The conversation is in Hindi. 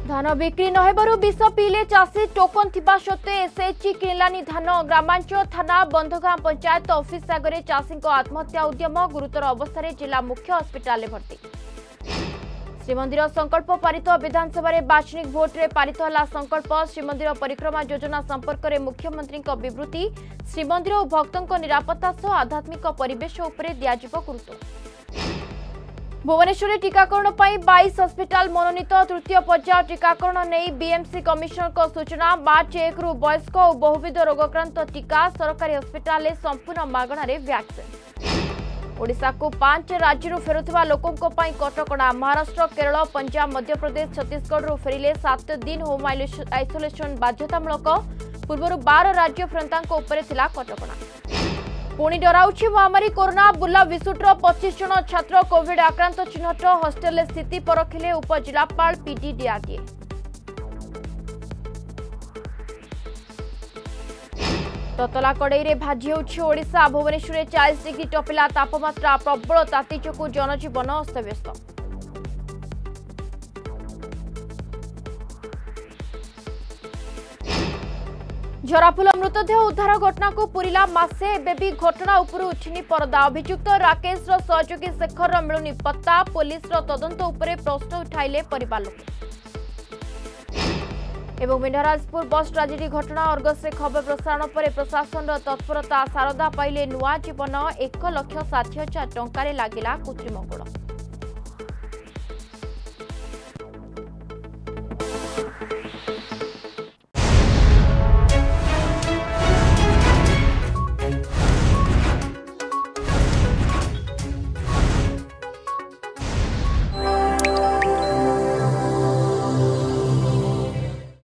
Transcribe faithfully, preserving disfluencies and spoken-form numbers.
धान बिक्री नहेबारु विष पीले चाषी टोकन थिबा सत्वे एसएचजी किणलानी धान। ग्रामांचल थाना बंधगां पंचायत ऑफिस आगे चाषी आत्महत्या उद्यम। गुरुतर अवस्था जिला मुख्य हस्पिटाल भर्ती। श्रीमंदिर संकल्प पारित। विधानसभा बाचनिक भोट्रे पारित है संकल्प। श्रीमंदिर परिक्रमा योजना संपर्क में मुख्यमंत्री विवृत्ति। श्रीमंदिर और भक्तों निरापत्ता सह आध्यात्मिक परिवेश उपरे दियाजिबो गुरुत्व। भुवनेश्वर टीकाकरण पर बाईस हस्पिटाल मनोनीत। तृतीय पर्याय टीकाकरण नहीं बीएमसी कमिशनर को सूचना। मार्च एक रु वयस्क और बहुविध रोगाक्रांत टीका सरकारी हस्पिटाल संपूर्ण मागणारे वैक्सीन। ओडिशा को पांच राज्य फेरुवा लोकों कटकणा। महाराष्ट्र केरल पंजाब मध्यप्रदेश छत्तीसगढ़ फेरिले सात दिन होम आइसोलेशन बाध्यतामूलक। पूर्व बार राज्य फ्रंता कटकणा। पुणी डराउछि महामारी कोरोना। बुर्ला विसुट्र पच्चीस जन छात्र कोविड आक्रांत चिन्हट। हॉस्टेल स्थिति परखिले उपजिलापाल पीडीडीआरडीए। ततला कड़ई भाजी होछि ओडिशा। भुवनेश्वर चालीस डिग्री टपिला तापमात्रा। प्रबल ताती जोगु जनजीवन अस्तव्यस्त। झराफुल मृतदेह उद्धार घटना को पूरिला मासे। एबे भी घटना उपरु उठिनी परदा। अभियुक्त राकेश रो सहयोगी शेखर मिलुनी पत्ता। पुलिस रो तदंत उपरे प्रश्न उठाइले परिवार लोक। एवं मिंढराजपुर बस ट्राजेडी घटना। अर्गस रे खबर प्रसारण पर प्रशासन रो तत्परता। शारदा पाइले नुआ जीवन। एक लाख साठ हजार टंका लागिला कृत्रिम गोड़।